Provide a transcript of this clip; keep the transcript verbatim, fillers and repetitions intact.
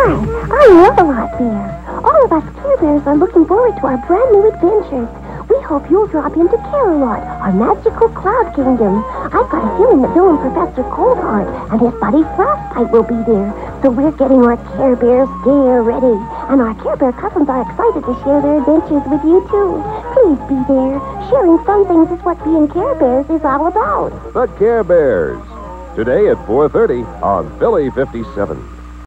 Hi, I'm Rosalot Bear. All of us Care Bears are looking forward to our brand new adventures. We hope you'll drop into Care-a-Lot, our magical cloud kingdom. I've got a feeling that Bill and Professor Coldheart and his buddy Frostbite will be there. So we're getting our Care Bears gear ready. And our Care Bear cousins are excited to share their adventures with you, too. Please be there. Sharing fun things is what being Care Bears is all about. The Care Bears. Today at four thirty on Philly fifty-seven.